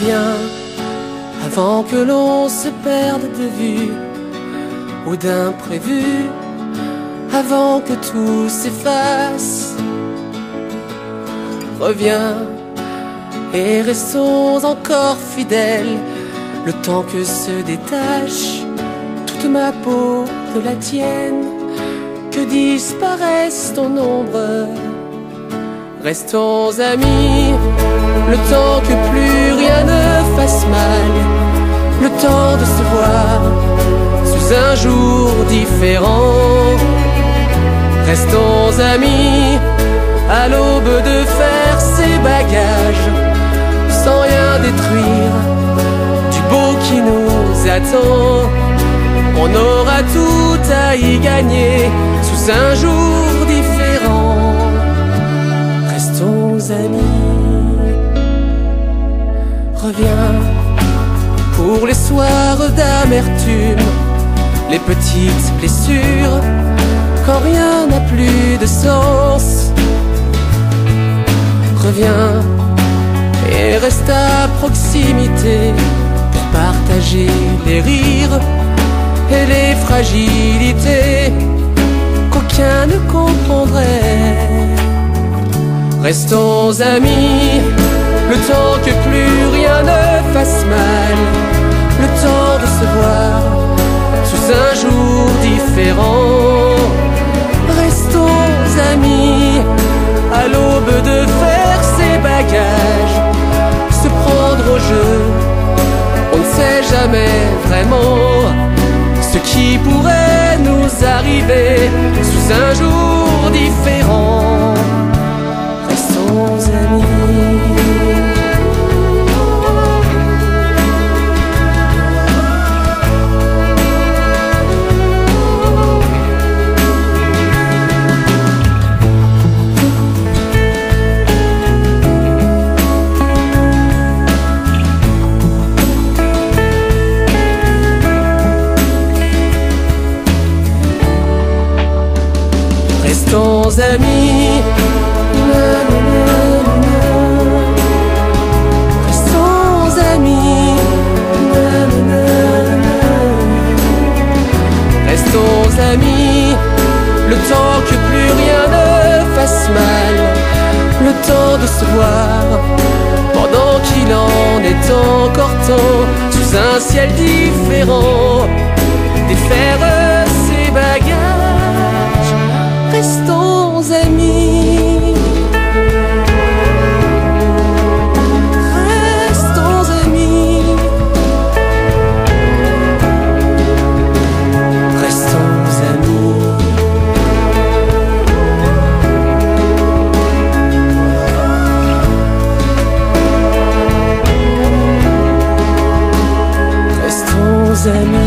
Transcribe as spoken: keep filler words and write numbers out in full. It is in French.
Reviens avant que l'on se perde de vue ou d'imprévu, avant que tout s'efface. Reviens et restons encore fidèles, le temps que se détache toute ma peau de la tienne, que disparaisse ton ombre. Restons amis, le temps que plus rien ne fasse mal, le temps de se voir sous un jour différent. Restons amis, à l'aube de faire ses bagages, sans rien détruire du beau qui nous attend. On aura tout à y gagner sous un jour différent. Restons amis. Reviens pour les soirs d'amertume, les petites blessures, quand rien n'a plus de sens. Reviens et reste à proximité pour partager les rires et les fragilités qu'aucun ne comprendrait. Restons amis, le temps que plus rien ne fasse mal, le temps de se voir sous un jour différent. Restons amis, à l'aube de faire ses bagages, se prendre au jeu. On ne sait jamais vraiment ce qui pourrait nous arriver sous un jour différent. Restons amis. Restons amis. Restons amis. Restons amis, le temps que plus rien ne fasse mal, le temps de se voir pendant qu'il en est encore temps, sous un ciel différent, défaire ses bagages. Restons amis. Restons amis. Restons amis. Restons amis.